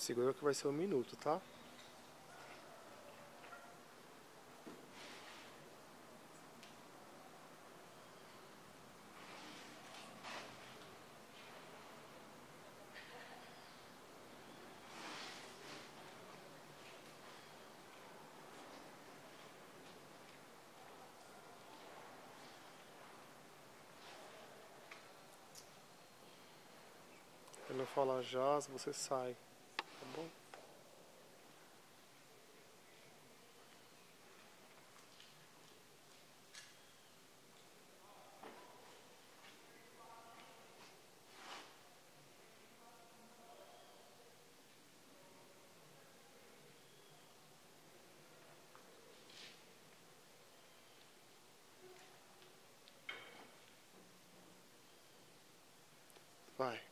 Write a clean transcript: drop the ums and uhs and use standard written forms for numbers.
Segura que vai ser 1 minuto, tá? Quando eu falar já, você sai, tá bom? Vai.